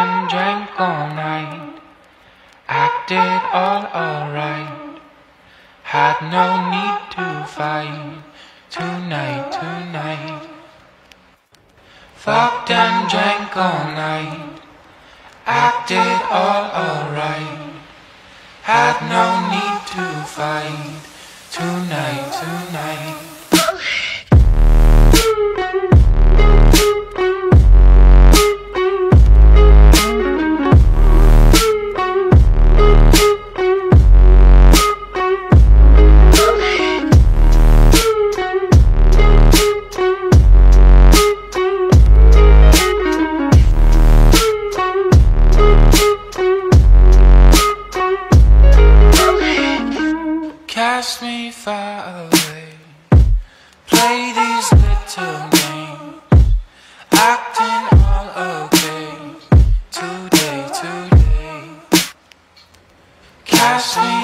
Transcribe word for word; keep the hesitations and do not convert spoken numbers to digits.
and drank all night, acted all alright, had no need to fight, tonight, tonight. Fucked and drank all night, acted all alright, had no need to fight, tonight, tonight. Cast me far away, play these little games, acting all okay, today, today. Cast me